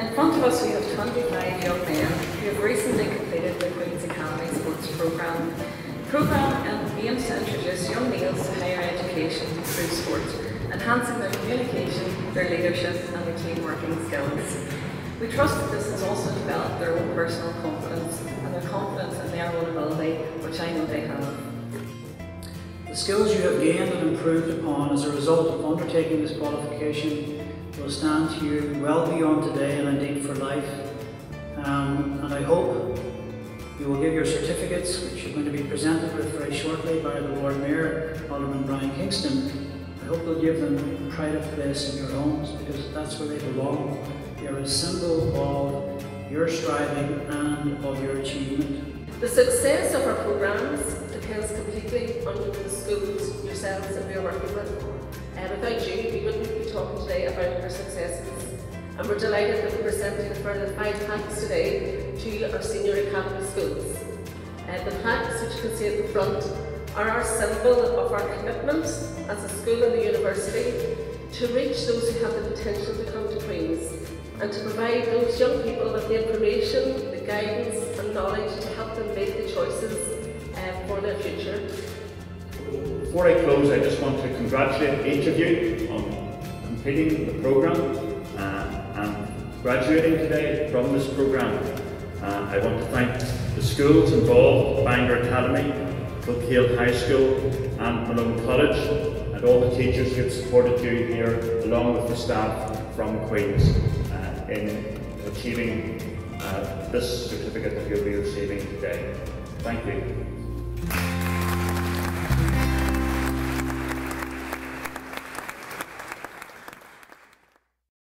In front of us we have 25 young men who have recently completed the Queen's Academy Sports Programme. The programme aims to introduce young males to higher education through sport, enhancing their communication, their leadership and their team working skills. We trust that this has also developed their own personal confidence and their confidence in their own ability, which I know they have. The skills you have gained and improved upon as a result of undertaking this qualification will stand to you well beyond today and indeed for life. And I hope you will give your certificates, which you're going to be presented with very shortly by the Lord Mayor, Alderman Brian Kingston. I hope you'll give them a pride of place in your homes, because that's where they belong. They are a symbol of your striving and of your achievement. The success of our programmes depends completely on the schools, yourselves that we are working with. Without you, we wouldn't be talking today about our successes. And we're delighted that we're presenting a further 5 plaques today to our senior academy schools. The plaques, which you can see at the front, are our symbol of our commitment as a school and a university to reach those who have the potential to come to Queen's, and to provide those young people with the information, the guidance and knowledge to help them make the choices for their future. Before I close, I just want to congratulate each of you on completing the programme and graduating today from this programme. I want to thank the schools involved, Bangor Academy, Dromore High School and Malone College, and all the teachers who have supported you here, along with the staff from Queen's, in achieving this certificate that you'll be receiving today. Thank you.